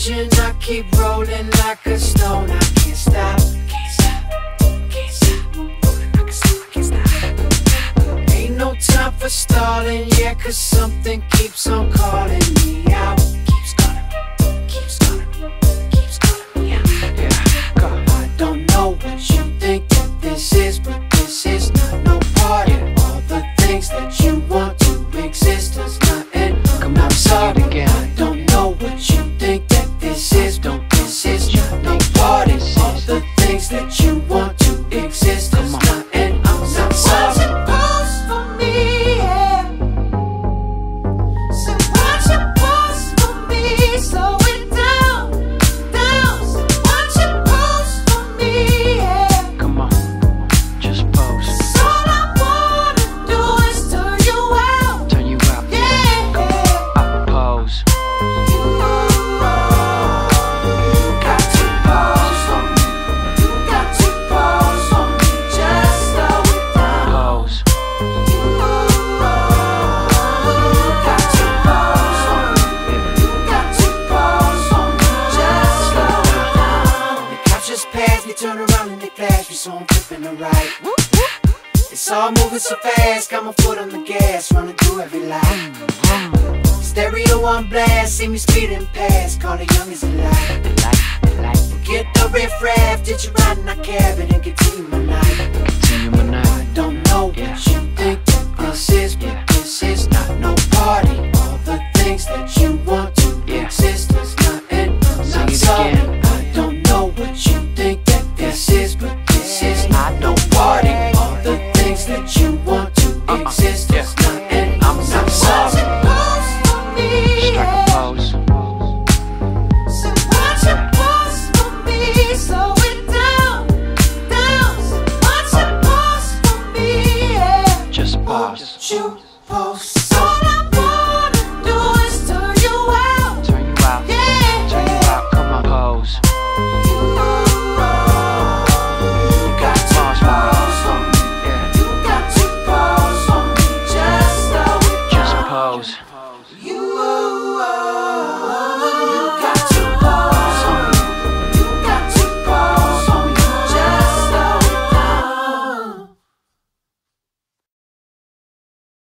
vision, I keep rolling like a stone. I can't stop, can't stop, can't stop. Rolling like a stone, I can't stop. Ain't no time for stalling, yeah, cause something keeps on calling me out. Keeps calling me, keeps calling me, keeps calling me out. Yeah, go. I don't know what you think that this is, but this is not no party. All the things that you want to exist does not end. Come on, sorry again. I don't know what you think that this is, but this is not no party. All the things that you want to exist does not end. I'm not sorry. Turn around and they flash me, so I'm flipping the right. It's all moving so fast, got my foot on the gas, running through every light. Stereo on blast, see me speeding past, call it young as a light. Forget the riff raff, did you ride in a cabin and continue my night.